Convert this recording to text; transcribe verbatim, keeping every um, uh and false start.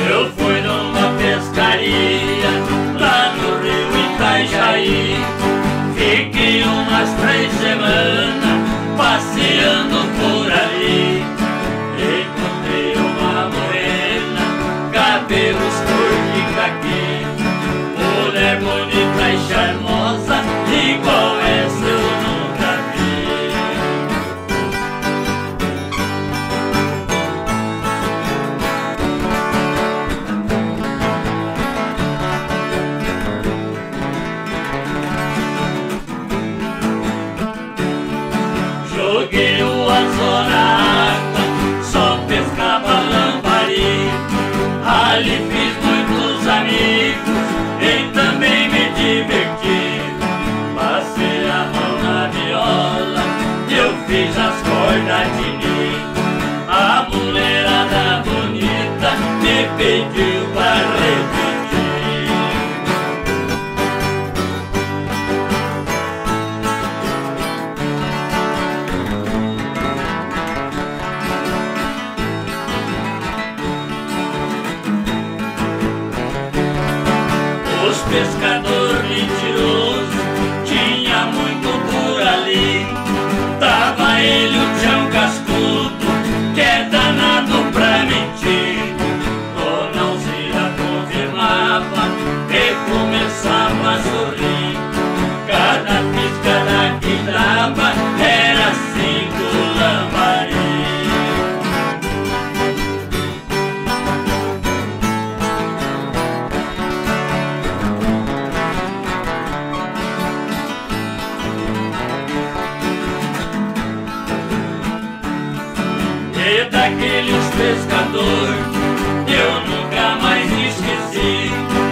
Eu fui numa pescaria lá no rio Itajaí. Fiquei umas três semanas passeando por ali. Encontrei uma morena, cabelos cor de caqui, mulher bonita e charmosa, igual essa eu nunca vi. Joguei o anzol na água, só pescava lambari. Ali fiz muitos amigos e também me diverti. Passei a mão na viola, eu fiz as cordas de mim. A mulherada bonita me pediu pra repetir. Os pescador mentiroso tinha muito por ali. Tava ele o Tião Cascudo, que é danado pra mentir. Dona Alzira confirmava e começava a sorrir. Cada piscada que dava era cinco lambari. E daqueles pescador eu nunca mais esqueci.